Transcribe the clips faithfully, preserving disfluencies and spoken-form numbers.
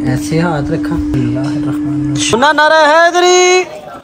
ऐसे हाथ रखा। सुना नारा हैदरी।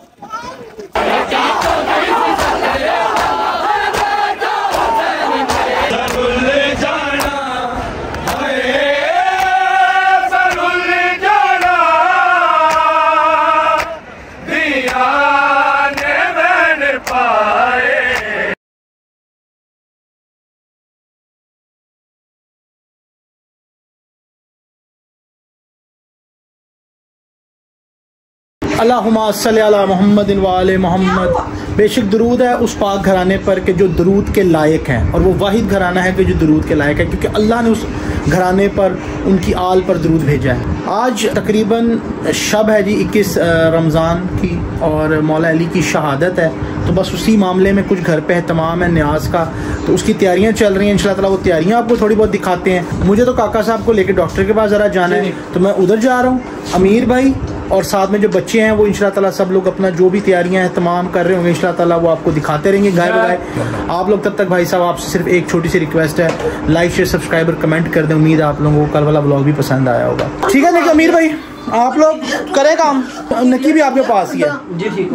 अल्लाहुम्मा सल्ली अला मुहम्मदिन व आले मोहम्मद। बेशक दरूद है उस पाक घराने पर के जो दरूद के लायक हैं, और वो वाहिद घराना है कि जो दरूद के लायक है, क्योंकि अल्लाह ने उस घराने पर उनकी आल पर दरूद भेजा है। आज तकरीबन शब है जी इक्कीस रमज़ान की, और मौला अली की शहादत है। तो बस उसी मामले में कुछ घर पे एहतमाम है न्याज का, तो उसकी तैयारियां चल रही हैं। इंशाल्लाह ताला वो तैयारियां आपको थोड़ी बहुत दिखाते हैं। मुझे तो काका साहब को लेकर डॉक्टर के पास ज़रा जाना है, तो मैं उधर जा रहा हूँ। अमीर भाई और साथ में जो बच्चे हैं वो इंशाल्लाह ताला सब लोग अपना जो भी तैयारियां हैं तमाम कर रहे होंगे, इंशाल्लाह ताला वो आपको दिखाते रहेंगे गाय बगाए। आप लोग तब तक भाई साहब आपसे सिर्फ एक छोटी सी रिक्वेस्ट है, लाइक शेयर सब्सक्राइब और कमेंट कर दें। उम्मीद है आप लोगों को कल वाला ब्लॉग भी पसंद आया होगा। ठीक है देखिए अमीर भाई आप लोग करें काम, नकी भी आपके पास ही है जी। ठीक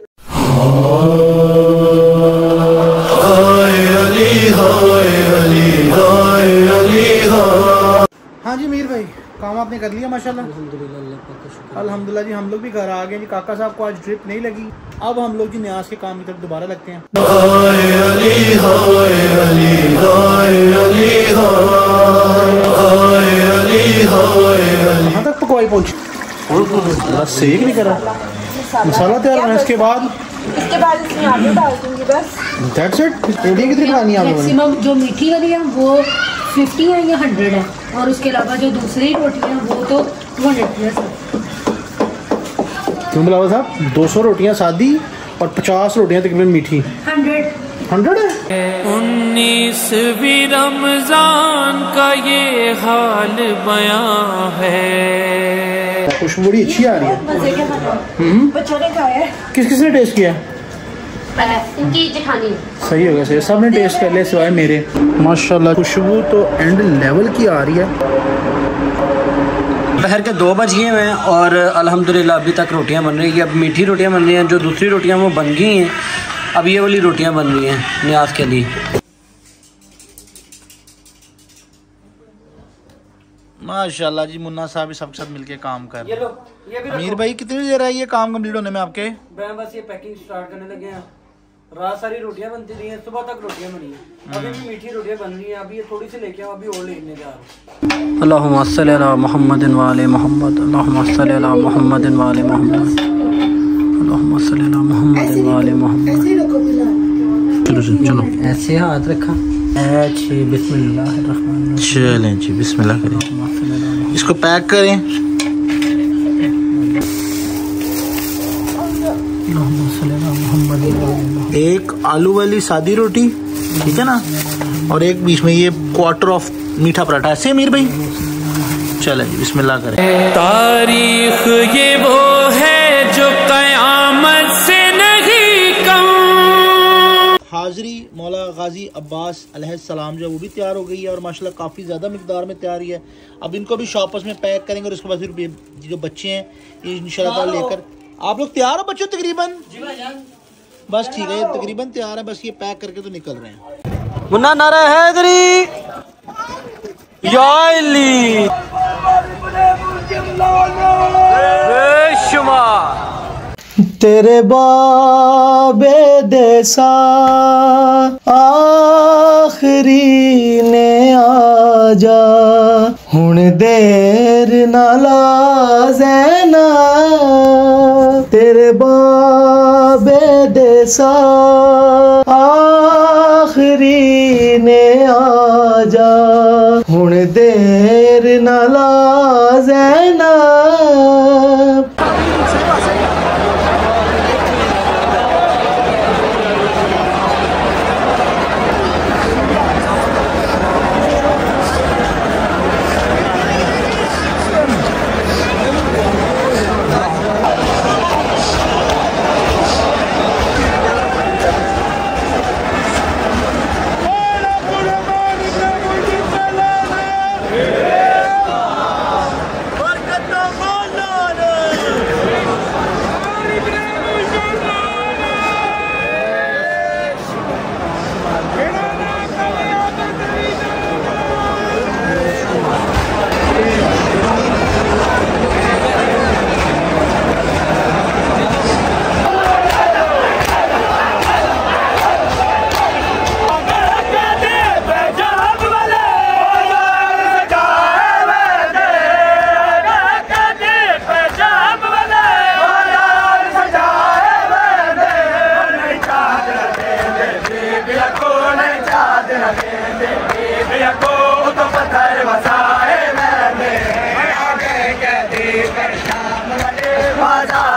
हाँ जी अमीर भाई काम आपने कर लिया माशाल्लाह। अल्हम्दुलिल्लाह जी हम लोग भी घर आ गए जी। काका साहब को आज ड्रिप नहीं लगी। अब हम लोग जी न्याज के काम की तरफ दोबारा लगते हैं। कहाँ तक पकवाई पहुंची? सेक नहीं करा, मसाला तैयार होना। इसके बाद इसके बाद इसमें आलू डाल दूंगी बस। That's it. रोटियां कितनी खानी है आप लोगों ने? मैक्सिमम जो मीठी वाली है वो फिफ्टी है या हंड्रेड है, और उसके अलावा जो दूसरी रोटियां हैं वो तो हंड्रेड प्लस है। क्यों बुलावा साहब? दो सौ रोटियां सादी और पचास रोटियां तकरीबन मीठी। हंड्रेड हंड्रेड है। उन्नीसवीं रमजान का ये हाल बयां है। खुशबू बड़ी अच्छी आ रही है। मजे के बच्चों ने खाया है। किस किस ने टेस्ट किया? इनकी जेठानी। सही हो गया सही, सब ने टेस्ट कर लिया सिवाय मेरे। माशाल्लाह खुशबू तो एंड लेवल की आ रही है। दोपहर के दो बज गए हैं और अल्हम्दुलिल्लाह अभी तक रोटियां बन रही हैं। अब मीठी रोटियां बन रही हैं, जो दूसरी रोटियां वो बन गई हैं। अब ये वाली रोटियां बन रही हैं न्याज के लिए। माशाल्लाह जी मुन्ना साहब भी सबके साथ मिलके काम कर रहे हैं। ये लो, ये भी अमीर भाई कितनी देर है ये काम कंप्लीट होने में आपके? मैं बस ये पैकिंग स्टार्ट करने लगे हैं। रात सारी रोटियां बनती रही हैं, सुबह तक रोटियां बनी हैं। अभी भी मीठी रोटियां बन रही हैं। अभी ये थोड़ी सी लेके आओ, अभी और लेने जा रहा हूं। अल्लाहुम्मा सल्ली अला मुहम्मदिन व आले मोहम्मद। अल्लाहुम्मा सल्ली अला मुहम्मदिन व आले मोहम्मद। अल्लाहुम्मा सल्ली अला मुहम्मदिन व आले मोहम्मद। चलो चलो ऐसे हाथ रखा। अच्छे बिस्मिल्लाह। चलें जी बिस्मिल्लाह करें, इसको पैक करें। एक आलू वाली सादी रोटी, ठीक है ना, और एक बीच में ये क्वार्टर ऑफ मीठा पराठा। ऐसे अमीर भाई चले जी बिस्मिल्लाह करें। तारीख ये वो है जो कयामत से नहीं कम। हाजरी मौला गाजी अब्बास अलैहिस्सलाम जो वो भी तैयार हो गई है, और माशाल्लाह काफ़ी ज़्यादा मिकदार में तैयार है। अब इनको भी शॉपर्स में पैक करेंगे, और उसके बाद फिर जो बच्चे हैं ये इंशाल्लाह लेकर। आप लोग तैयार हो बच्चों? तकरीबन बस ठीक है, ये तकरीबन तैयार है, बस ये पैक करके तो निकल रहे हैं। मुन्ना नारा हैदरी या अली बेशुमार। तेरे बाबे देसा आखरी ने आजा, हुण देर ना लाज़ैना। तेरे बाबे देसा आखरी ने आजा, हुण देर ना लाज़ैना।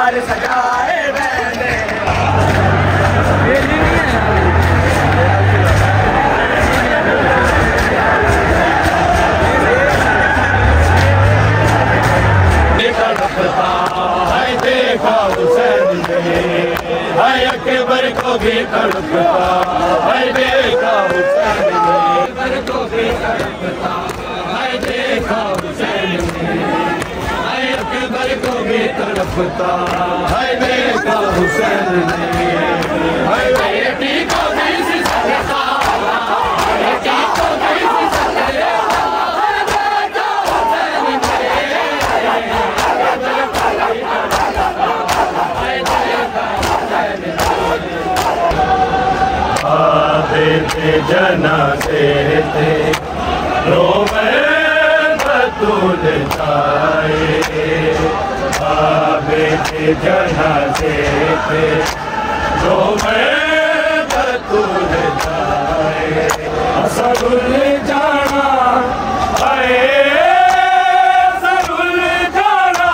हार सजाए मैंने है देखा हुसैन ने है अकबर को भी तड़पता है देखा हुसैन ने अकबर को भी तड़पता है देखा हुसैन ने है अकबर को भी तड़पता है देखा हुसैन ने है बेटी को भी सिसकता बेटी को भी सिसकता थे जनाज़े थे रोवे बतूल जाए आबे थे जनाज़े थे रोवे बतूल जाए असरुल जाना आए असरुल जाना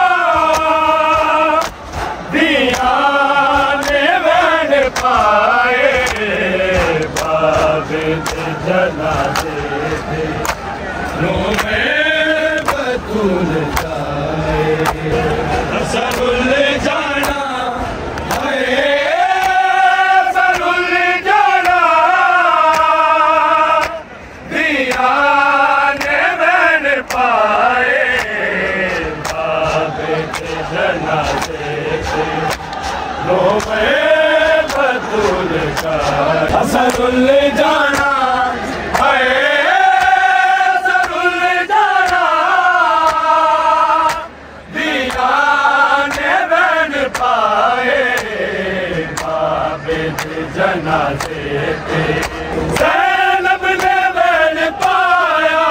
दिया ने मैंने पाए जनाज़े थे रोवे बतूल जाए असरुल जाना है असरुल जाना दिया ने मैंने पाए बाबे के जनाज़े थे रोवे बतूल जाए असरुल जाना जनाज़े थे ज़ैनब ने मैंने पाया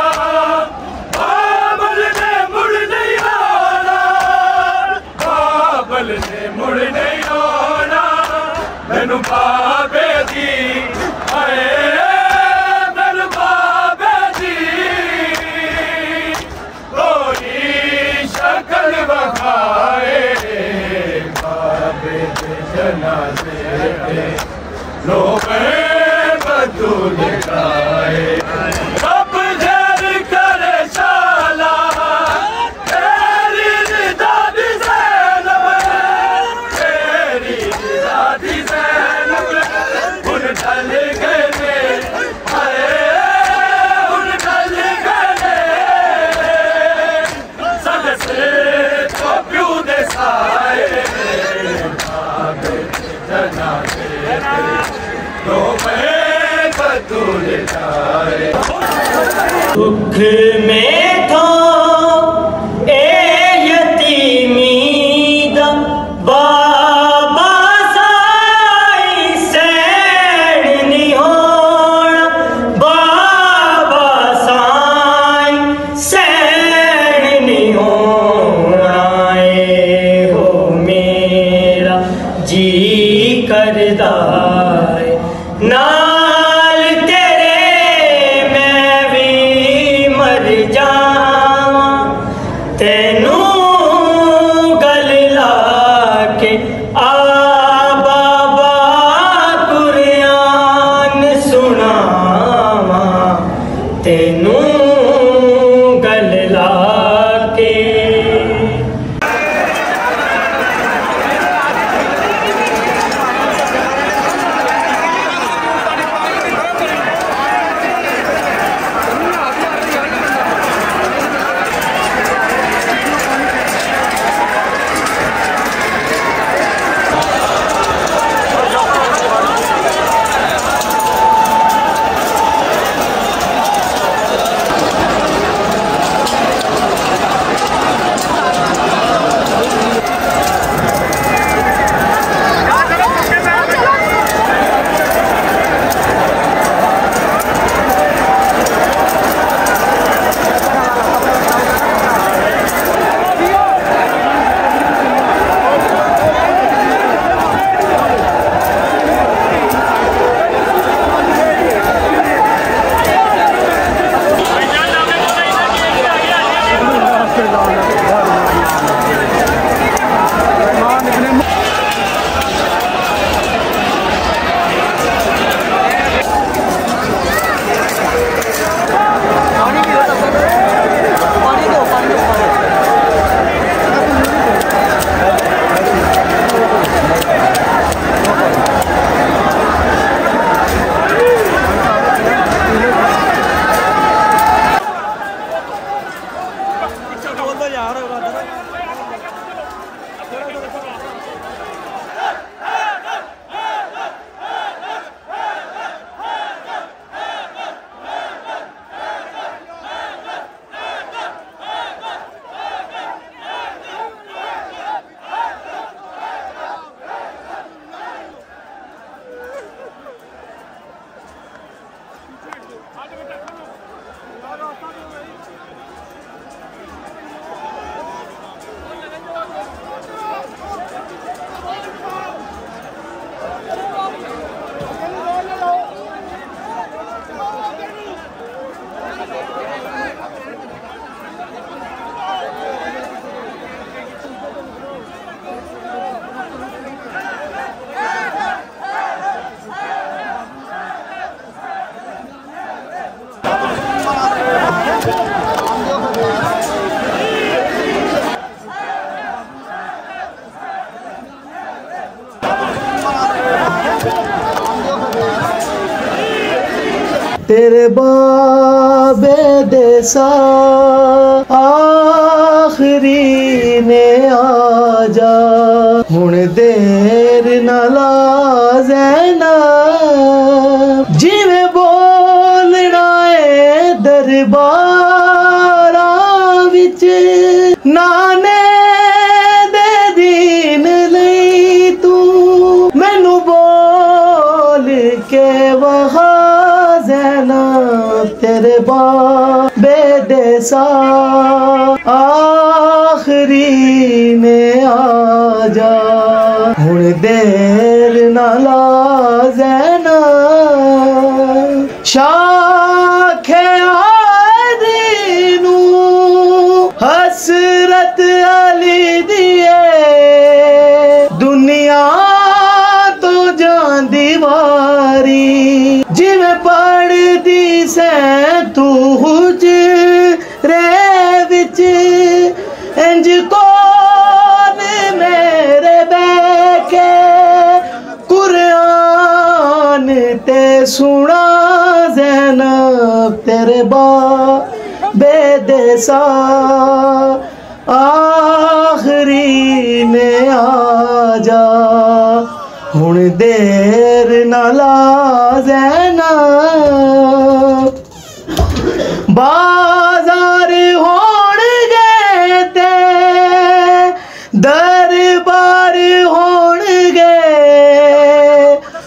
बाबल ने मुड़ नहीं आना बाबल ने मुड़ नहीं आना मैनू बाबे दी आए मैनू बाबे दी कोई शक्ल बखाए बाबे के जनाज़े थे रोवे बतूल जाए रब जर करे शाला तेरी रिदा दी ज़ैनब तेरी रिदा दी ज़ैनब उन ढल गए हाय उन ढल गए सदसे तो प्यू दे साए जनाज़े रोवे बतूल जाए दुख में तो ए यतीमी दा बाबा साई सैड नहीं होना बाबा साई सैड नहीं होना ए हो मेरा जी करदा नाल तेरे मैं भी मर जावां तेनू गल ला के आ बाबा कुरान सुनावां तेनू गल ला के तेरे बाबे देसा आखिरी ने आजा हुण देर न ला ज़ैनब जिवें बोलना है दरबारा विच नाने दे दीन लई तू मैनू बोल के वहा तेरे बाबे देसा आखिरी ने आजा हुण देर न ला ज़ैनब शाखे आदीनू हसरत अली दिए दुनिया तो जांदी वारी जिवें पढ़दी से तू हुज रे विच इंज कौन मेरे बैके कुरान ते सुना ज़ैनब तेरे बाबे देसा आखिरी ने आजा हुण देर न ला ज़ैनब बाजार होण गए ते दरबार होण गए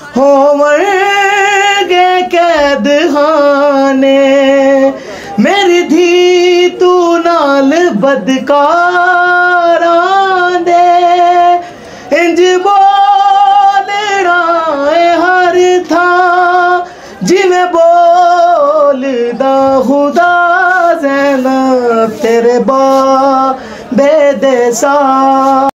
होवणगे कैद खाने मेरी धी तू नाल बदकारां दे इंज बोलना हर था जिवें बोलदा खुदा ज़ैनब तेरे बाबे देसा